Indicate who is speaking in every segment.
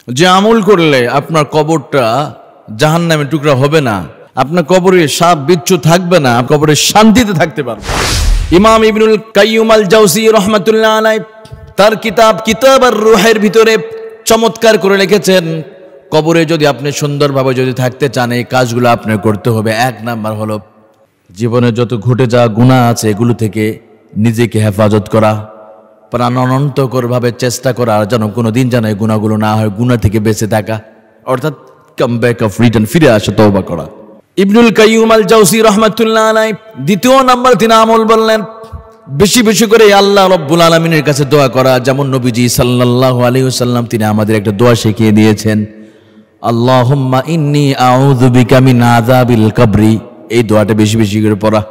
Speaker 1: যে আমল করলে আপনার কবরটা জাহান্নামের টুকরা হবে না, আপনার কবরে সাপ বিচ্ছু থাকবে না, কবরে শান্তিতে থাকতে পারবে। ইমাম ইবনুল কাইয়ুম আল জাওজি রাহমাতুল্লাহ আলাইহি তার কিতাব আর-রূহের ভিতরে চমৎকার করে লিখেছেন, কবরে যদি আপনি সুন্দরভাবে যদি থাকতে চান, এই কাজগুলো আপনার করতে হবে। এক নাম্বার হলো জীবনে যত ঘটে যাওয়া গুনাহ আছে এগুলো থেকে নিজেকে হেফাজত করা, প্রাণান্তকরভাবে চেষ্টা করা যেন কোনোদিন যেন এই গুনাহগুলো না হয়, গুনাহ থেকে বেঁচে থাকা, অর্থাৎ কাম ব্যাক অফ রিটার্ন, ফিরে আসা, তওবা করা। ইবনুল কাইয়ুম আল জাওজি রাহমাতুল্লাহ আলাইহি দ্বিতীয় নাম্বার তিনি আমল বললেন, বেশি বেশি করে আল্লাহ রাব্বুল আলামিনের কাছে দোয়া করা। যেমন নবীজি সাল্লাল্লাহু আলাইহি ওয়াসাল্লাম তিনি আমাদের একটা দোয়া শিখিয়ে দিয়েছেন, আল্লাহুম্মা ইন্নী আউযু বিকা মিন আযাবিল কবরি। এই দোয়াটা বেশি বেশি করে পড়া।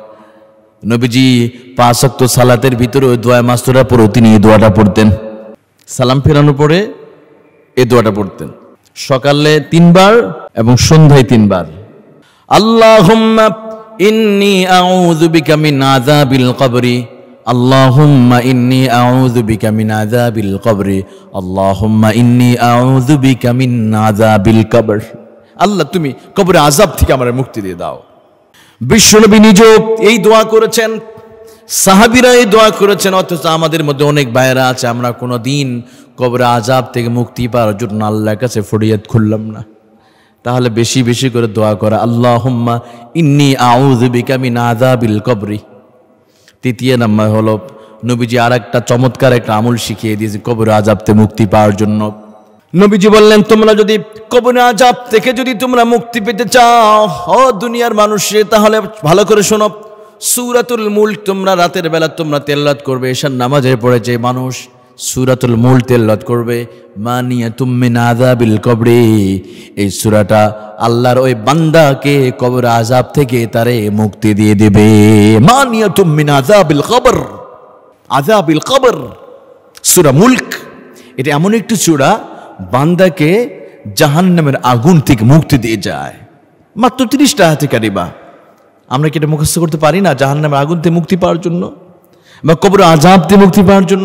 Speaker 1: নবীজি 5 ওয়াক্ত সালাতের ভিতরে ওই দোয়া মাসতুরা পড়ে তিনি এই দোয়াটা পড়তেন। সালাম ফেরানোর পরে এই দোয়াটা পড়তেন, সকালে 3 বার এবং সন্ধ্যায় 3 বার। আল্লাহুম্মা ইন্নী আউযু বিকা মিন আযাবিল কবরি, আল্লাহুম্মা ইন্নী আউযু বিকা মিন আযাবিল কবরি, আল্লাহুম্মা ইন্নী আউযু বিকা মিন আযাবিল কবর। আল্লাহ তুমি কবরে আযাব থেকে আমাদের মুক্তি দিয়ে দাও। বিশ্বনবী নিজেও এই দোয়া করেছেন, সাহাবীরা এই দোয়া করেছেন, অথচ আমাদের মধ্যে অনেক ভাইরা আছে আমরা কোনোদিন কবরে আযাব থেকে মুক্তি পাওয়ার জন্য আল্লাহর কাছে ফরিয়াদ খুললাম না। তাহলে বেশি বেশি করে দোয়া করা, আল্লাহুম্মা ইন্নী আউযু বিকা মিন আযাবিল কবরি। তৃতীয় নাম্বার হলো নবীজি আর একটা চমৎকার একটা আমল শিখিয়ে দিয়েছে কবরে আযাব থেকে মুক্তি পাওয়ার জন্য। নবীজি বললেন, তোমরা যদি কবরে আযাব থেকে যদি তোমরা মুক্তি পেতে চাও ও দুনিয়ার মানুষে, তাহলে ভালো করে শোনো, সূরাতুল মুলক তোমরা রাতের বেলা তোমরা তেলাওয়াত করবে। এশার নামাজের পরে যে মানুষ সূরাতুল মুলক তেলাওয়াত করবে, মানিয়াতুম মিন আযাবিল কবরি, এই সূরাটা আল্লাহর ওই বান্দাকে কবর আযাব থেকে তারে মুক্তি দিয়ে দেবে। মানিয়াতুম মিন আযাবিল কবর, আযাবিল কবর। সূরা মুলক এটা এমন একটি সূরা বান্দাকে জাহান্নামের আগুন থেকে মুক্তি দিয়ে যায়। মাত্র 30টা আয়াতে কারিমা। আমরা কি এটা মুখস্থ করতে পারি না জাহান্নামের আগুন থেকে মুক্তি পাওয়ার জন্য বা কবর আযাব থেকে মুক্তি পাওয়ার জন্য?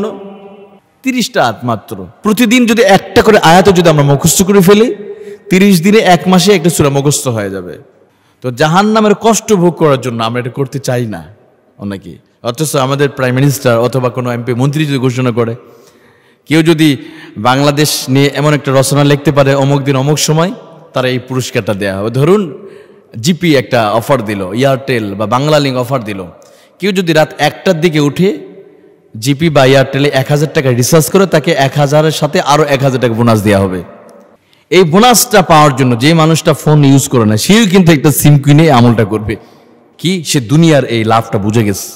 Speaker 1: 30টা আয়াত মাত্র। প্রতিদিন যদি একটা করে আয়াত যদি আমরা মুখস্থ করে ফেলি, 30 দিনে 1 মাসে একটা সূরা মুখস্থ হয়ে যাবে। তো জাহান্নামের কষ্ট ভোগ করার জন্য আমরা এটা করতে চাই না অনেকে। অথচ আমাদের প্রাইম মিনিস্টার অথবা কোনো এমপি মন্ত্রী যদি ঘোষণা করে, কেউ যদি বাংলাদেশ নিয়ে এমন একটা রচনা লিখতে পারে অমুক দিন অমুক সময়, তারা এই পুরস্কারটা দেওয়া হবে। ধরুন জিপি একটা অফার দিল, এয়ারটেল বা বাংলা লিঙ্ক অফার দিল, কেউ যদি রাত 1টার দিকে উঠে জিপি বা এয়ারটেলে 1000 টাকা রিচার্জ করে, তাকে 1000-এর সাথে আরো 1000 টাকা বোনাস দেওয়া হবে। এই বোনাসটা পাওয়ার জন্য যে মানুষটা ফোন ইউজ করে না, সেও কিন্তু একটা সিম কিনে আমলটা করবে। কি সে দুনিয়ার এই লাভটা বুঝে গেছে,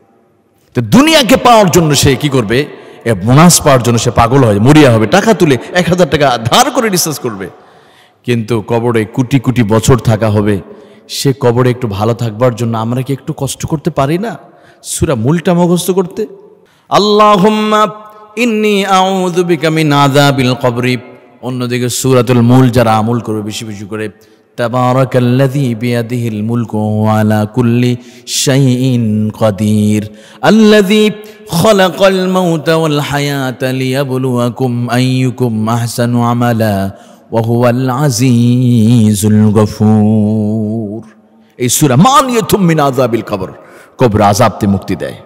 Speaker 1: তো দুনিয়াকে পাওয়ার জন্য সে কি করবে, বোনাস পাওয়ার জন্য সে পাগল হয়, মরিয়া হবে, টাকা তুলে 1000 টাকা ধার করে রিচার্জ করবে। কিন্তু কবরে কোটি কোটি বছর থাকা হবে, সে কবরে একটু ভালো থাকবার জন্য আমরা কি একটু কষ্ট করতে পারি না সূরা মুলকটা মুখস্থ করতে? আল্লাহুম্মা ইন্নী আউযু বিকা মিন আযাবিল কবরি। অন্যদিকে সূরাতুল মুলক যারা আমল করবে বেশি বেশি করে, তাবারাকাল্লাযী বিয়াদিহিল মুলকু ওয়া আলা কুল্লি শাইইন কাদির, আল্লাযী খালাকাল মাউতা ওয়াল হায়াতা লিয়াবলুয়াকুম আইয়ুকুম আহসানু আমালা ওয়া হুয়াল আজিজুল গফুর। এই সূরা মানিয়াতুম মিন আযাবিল কবর, কবর আযাব থেকে মুক্তি দেয়।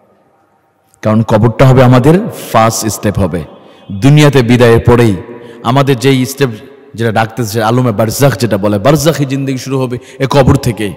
Speaker 1: কারণ কবরটা হবে আমাদের ফার্স্ট স্টেপ হবে। দুনিয়াতে বিদায়ের পরেই আমাদের যেই স্টেপ যেটা ডাকতেছে আলমে বারজাখ, যেটা বলে বারজাখি জিন্দেগি শুরু হবে এই কবর থেকে।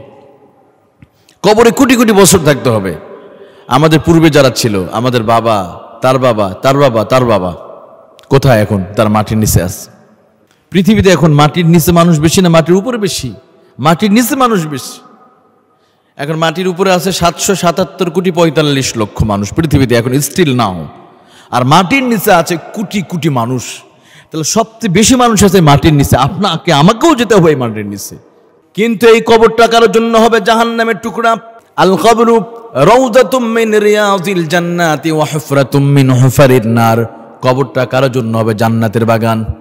Speaker 1: কবরে কোটি কোটি বছর থাকতে হবে। আমাদের পূর্বে যারা ছিল, আমাদের বাবা, তার বাবা, তার বাবা, তার বাবা, কোথায় এখন? তার মাটির নিচে আছে। পৃথিবীতে এখন মাটির নিচে মানুষ বেশি না মাটির উপরে বেশি? মাটির নিচে মানুষ বেশি। এখন মাটির উপরে আছে 777,45,00,000 মানুষ পৃথিবীতে এখন স্টিল নাও, আর মাটির নিচে আছে কোটি কোটি মানুষ। তাহলে সবচেয়ে বেশি মানুষ আছে মাটির নিচে। আপনাকে আমাকেও যেতে হবে মাটির নিচে। কিন্তু এই কবরটা কারোর জন্য হবে জাহান্নামের টুকরা। আল কবরু রাউযাতুম মিন রিয়াযিল জান্নাতি ওয়া হুফরাতুম মিন হুফারিন নার। কবরটা কারোর জন্য হবে জান্নাতের বাগান।